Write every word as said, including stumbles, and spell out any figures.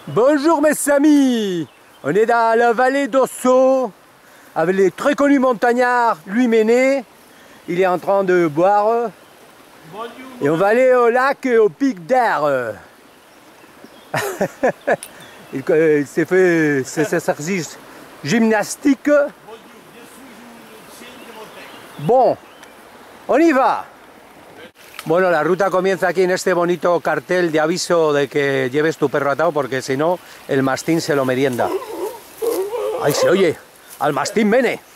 Bonjour mes amis. On est dans la vallée d'Osso avec les très connus montagnards Louis Menet. Il est en train de boire. Bonjour. Et on va aller au lac et au pic d'Air. il il s'est fait ses exercices gymnastiques. Bon, on y va. Bueno, la ruta comienza aquí en este bonito cartel de aviso de que lleves tu perro atado porque si no, el mastín se lo merienda. ¡Ay, se oye! ¡Al mastín Mene!